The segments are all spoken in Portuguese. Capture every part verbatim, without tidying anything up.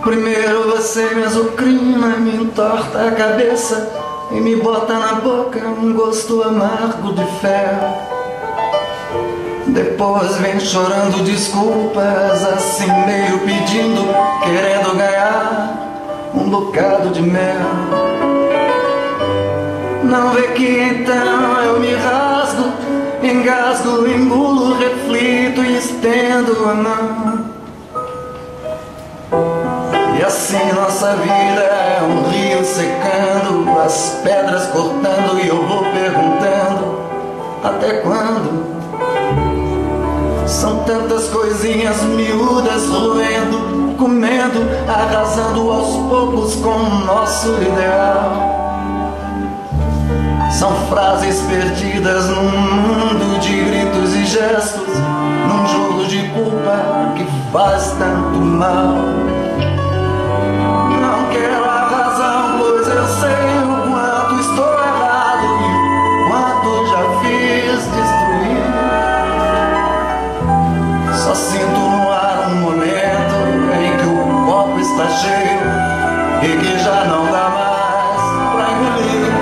Primeiro você me azucrina, me entorta a cabeça e me bota na boca um gosto amargo de ferro. Depois vem chorando desculpas, assim meio pedindo, querendo ganhar um bocado de mel. Não vê que então eu me rasgo, engasgo, engulo, reflito e estendo a mão. E assim nossa vida é um rio secando, as pedras cortando e eu vou perguntando: até quando? São tantas coisinhas miúdas roendo, comendo, arrasando aos poucos com o nosso ideal. São frases perdidas num mundo de gritos e gestos, num jogo de culpa que faz tanto mal. Não quero a razão, pois eu sei o quanto estou errado e o quanto já fiz destruir. Só sinto no ar um momento em que o copo está cheio e que já não dá mais pra engolir.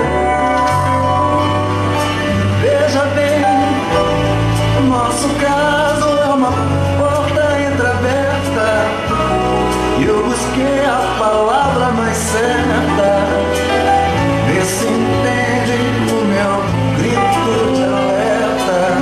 Veja bem, nosso caso é uma porta entreaberta e eu busquei a palavra mais certa. Vê se entende o meu grito de alerta.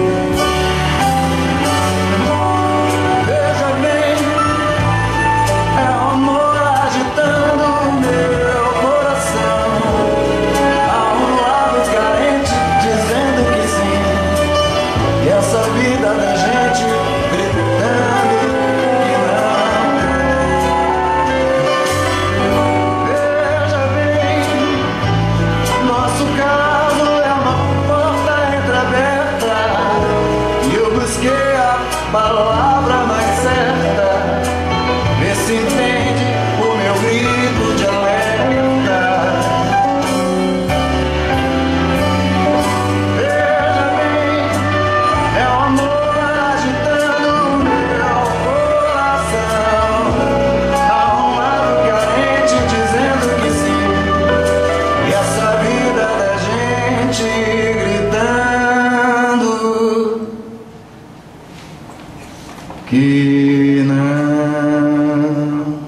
Veja bem, é o amor agitando o meu coração. Há um lado carente dizendo que sim, e essa vida da gente gritando que não. Veja bem, nosso caso é uma porta entreaberta e eu busquei a palavra mais certa. Vê se entende o meu grito de alerta. Veja bem, é o amor agitando o meu coração. Há um lado carente dizendo que sim, e essa vida da gente gritando que não.